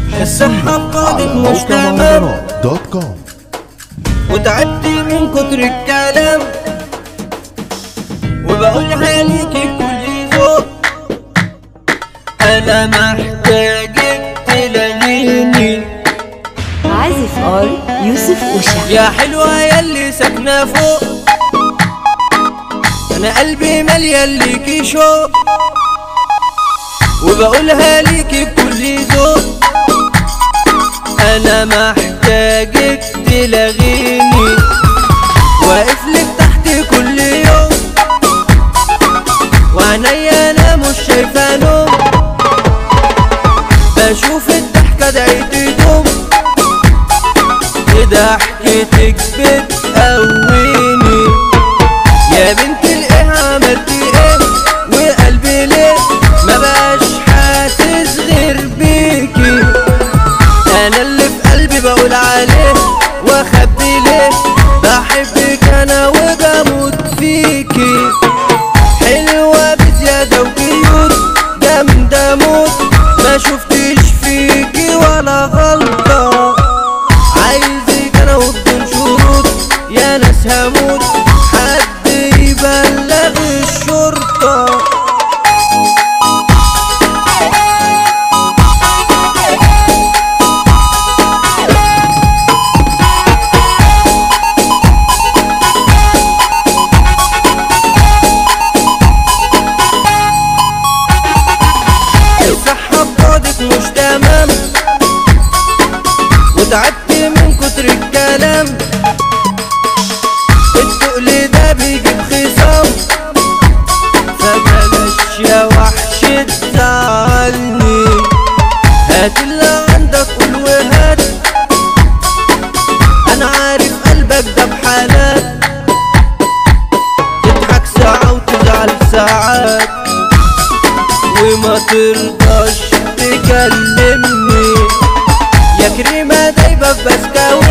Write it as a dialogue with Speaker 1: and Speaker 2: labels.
Speaker 1: الصحة بقادك مش تمام وتعبت من كتر الكلام وبقولها ليكي كل ذوق. انا محتاجك تلاقيني.
Speaker 2: عازف ار يوسف أوشا.
Speaker 1: يا حلوة ياللي ساكنة فوق، انا قلبي مليان ليكي شوق وبقولها ليكي بكل ذوق. انا محتاجك تلاقيني، واقفلك تحت كل يوم وعينيا انا مش شايفة نوم. بشوف الضحكة دعيت دوم، ضحكتك بتقويني. يا بنت الايه عملتي ايه وقلبي ليه ما بقاش حاسس غير بيكي. انا اللي في قلبي بقول عليه واخبي ليه، بحبك انا وبموت فيكي. حلوة بزيادة وكيوت جامدة موت، ما شفتش فيكي ولا غلطة. عايزك انا وبدون شروط، يا ناس هموت حد يبلغ الشرطة. الصحة بقادك مش تمام وتعبت من كتر الكلام. التقل ده بيجيب خصام، فبلاش يا وحش تزعلني. هات اللي عندك قول وهات، انا عارف قلبك ده بحالات. تضحك ساعة وتزعل ساعات وما ترضاش تكلمني. يا كريمة دايبة في بسكوت